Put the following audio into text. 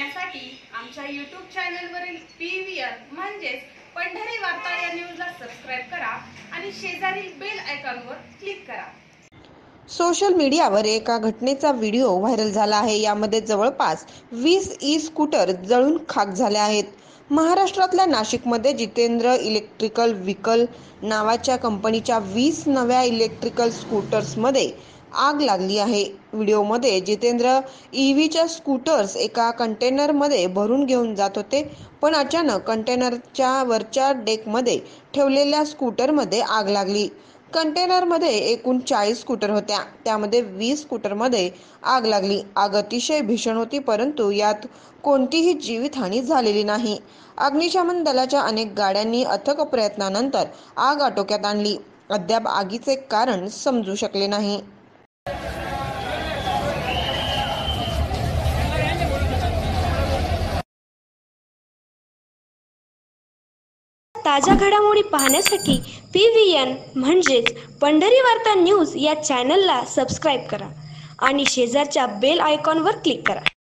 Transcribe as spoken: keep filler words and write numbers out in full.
पाहण्यासाठी आमच्या यूट्यूब चॅनलवरील पी व्ही आर म्हणजेच पंढरी वार्ता या न्यूजला सबस्क्राइब करा आणि शेजारील बेल आयकॉनवर क्लिक करा। सोशल मीडियावर एका घटनेचा व्हिडिओ व्हायरल झाला आहे। यामध्ये जवळपास वीस ई स्कूटर जळून खाक झाले आहेत। महाराष्ट्रातल्या नाशिकमध्ये जितेंद्र इलेक्ट्रिकल व्हीकल नावाच्या कंपनीच्या वीस नव्या इलेक्ट्रिकल स्कूटर्समध्ये आग लागली आहे। व्हिडिओमध्ये जितेंद्र ईव्हीच्या स्कूटर्स एका कंटेनरमध्ये भरून घेऊन जात होते, पण अचानक कंटेनरच्या वरच्या डेकमध्ये ठेवलेल्या स्कूटरमध्ये आग लागली। कंटेनरमध्ये एकूण चाळीस स्कूटर होत्या, त्यामध्ये वीस स्कूटरमध्ये आग लागली। आग अतिशय भीषण होती, परंतु यात कोणतीही जीवितहानी झालेली नाही। अग्निशमन दलाच्या अनेक गाड्यांनी अथक प्रयत्नानंतर आग आटोक्यात आणली। अद्याप आगीचे कारण समजू शकले नाही। ताज्या घडामोडी पाहण्यासाठी पी व्ही एन म्हणजेच पंढरी वार्ता न्यूज या चॅनलला सबस्क्राईब करा आणि शेजारच्या बेल आयकॉनवर क्लिक करा।